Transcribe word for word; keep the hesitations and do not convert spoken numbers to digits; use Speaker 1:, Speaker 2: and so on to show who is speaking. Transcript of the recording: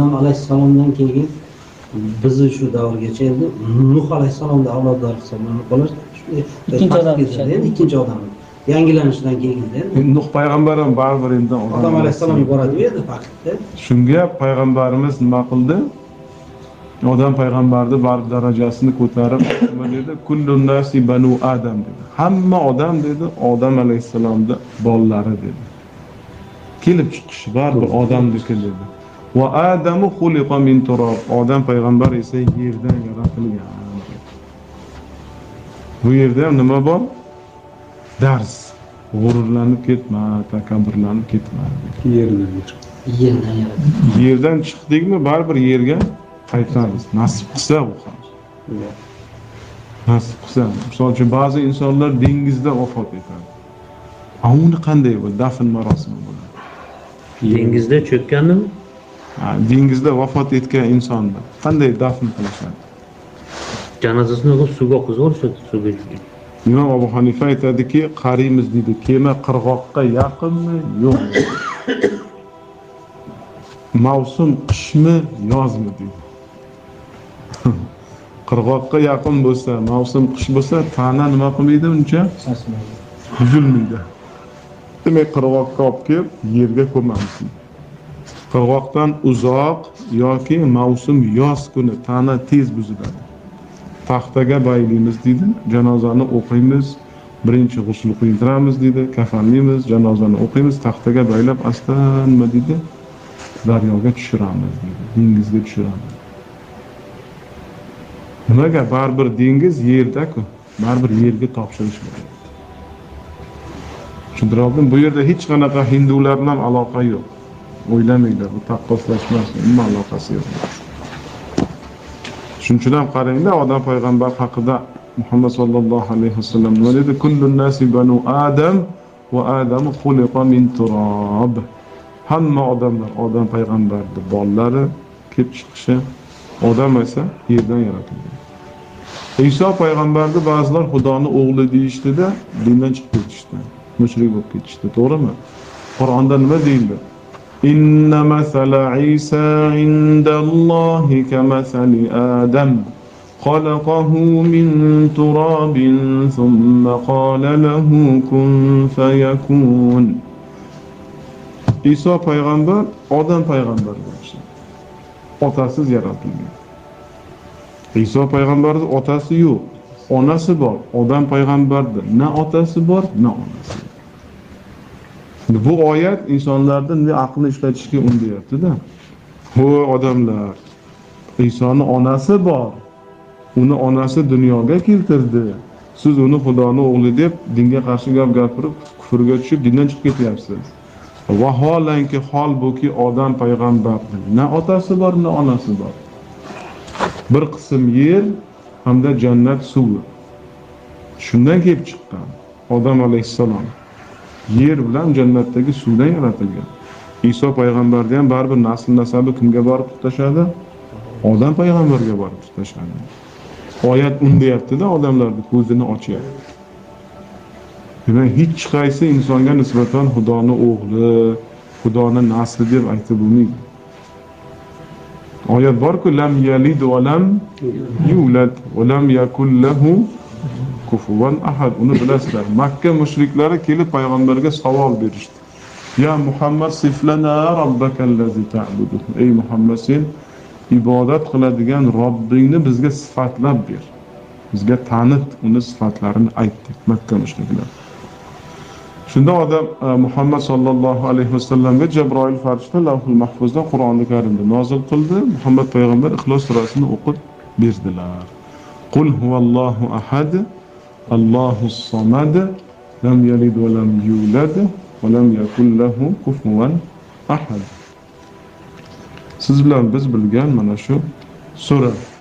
Speaker 1: Odam alayhissalomdan keyin bizni shu davrgacha endi Nuh alayhissalomning avlodlari hisoblanib qoladi.
Speaker 2: Ikkinchi odam
Speaker 1: endi ikkinchi odam. Yangilanishdan keyin endi
Speaker 3: Nuh payg'ambar ham baribir endi
Speaker 1: Odam alayhissalom yuboradi-ku endi faqatda.
Speaker 3: Shunga payg'ambarimiz nima qildi? Odam payg'ambarni baribir darajasini ko'tarib nima dedi? Kullun nasi banu Adam dedi. Hamma odam dedi, Odam alayhissalomda bolalari dedi. Kelib chiqishi baribir odamniki dedi. Va Adamu xuliqa min turab. Odam payg'ambar esa yerdan yaratilgan. Bu yerda ham nima bor? Dars. G'ururlanib ketma, takabburlanib ketma.
Speaker 4: Yerdan
Speaker 1: Yerdan yaratilgan.
Speaker 3: Yerdan chiqdikmi, baribir yerga qaytamiz. Nasib qilsa bu ham. Nasib qilsa. Misol uchun ba'zi insonlar dengizda vafot etadi. Uni qanday bu dafn marosimi bo'ladi?
Speaker 5: Dengizda cho'kkandimi?
Speaker 3: Ha, dengizda vafot etgan insonni qanday dafn qilishadi?
Speaker 5: Janozasini o'qib suvga oqizib olishadi, suvga tushib.
Speaker 3: Imom Abu Hanifa aytadiki, qariymiz deydi, kema qirg'oqqa yaqinmi, yo'qmi? Mavsum qishmi, yozmi deydi. Qirg'oqqa yaqin bo'lsa, mavsum qish bo'lsa, tana nima qilmaydi uncha? Buzilmaydi. Demak, qirg'oqqa olib kelib yerga ko'mamiz. Qirg'oqdan uzoq yoki mavsum yoz kuni tana tez buziladi. Taxtaga baylaymiz deydi, janozani o'qiymiz, birinchi g'usl quydiramiz deydi, kafanlaymiz, janozani o'qiymiz, taxtaga baylab asta nima deydi? Daryoga tushiramiz deydi, dengizga tushiramiz. Nimaga? Baribir dengiz yerda-ku, baribir yerga topshirish kerak. Tushuntirdim, bu yerda hech qanaqa hindular bilan aloqa yo'q. O'ylamaylar, bu taqqoslashmas, nima aloqasi yo'q. Shuning uchun ham qaranglar, odam payg'ambar haqida Muhammad sallallohu alayhi vasallam nima dedi? Kullun nasi banu Adam va Adam xuliqa min turab. Hamma odamlar odam payg'ambarning bolalari, kelib chiqishi odam esa yerdan yaratilgan. Iso payg'ambarni ba'zilar Xudoning o'g'li deyishdi-da, dindan chiqib ketishdi. Mushrik bo'lib ketishdi, to'g'rimi? Qur'onda nima deyildi? Inna masala Isa indallohi kamasali Adam khalaqahu min turabin thumma qala lahu kun fayakun. Iso payg'ambar odam payg'ambarga o'xshaydi. Otasiz yaratilgan. Iso payg'ambarning otasi yo'q, onasi bor. Odam payg'ambarda na otasi bor, na onasi. Bu oyat insonlarning aqlni ishlatishga undayapti-da. Ho odamlar, Isoning onasi bor. Uni onasi dunyoga keltirdi. Siz uni Xudoning o'g'li deb dinga qarshi gap gapirib, kufrga tushib dindan chiqib ketyapsiz. Vaholanki hol buki odam payg'ambarning na otasi bor, na onasi bor. Bir qism yer hamda jannat suvi. Shundan kelib chiqqan odam alayhissalom. Yer bilan jannatdagi suvdan yaratilgan. Iso payg'ambarda ham baribir nasl nasabi kimga borib tutashadi? Odam payg'ambarga borib tutashadi. Oyat undayapti-da, odamlarning ko'zini ochyapti. Demak, hech qaysi insonga nisbatan Xudoning o'g'li, Xudoning nasli deb aytib bo'lmaydi. Oyat bor-ku, lam yalid va lam yulad va lam yakul lahu kufuwan ahad. Uni bilasizlar. Makka mushriklari kelib payg'ambarga savol berishdi. Ya Muhammad siflana robbakallazi ta'budu. Ey Muhammad, sen ibodat qiladigan Robbingni bizga sifatlab ber. Bizga tanit, uni sifatlarini ayt deb Makka mushriklar. Shunda odam Muhammad sallallohu alayhi vasallamga Jabroil farishta Lavhul Mahfuzda Qur'onni Karimda nozil qildi. Muhammad payg'ambar Ixlos surasini o'qib berdilar. Qul huvallohu ahad, Allohus samad, lam yalid va lam yulad va lam yakul lahu kufuwan ahad. Siz bilan biz bilgan mana shu sura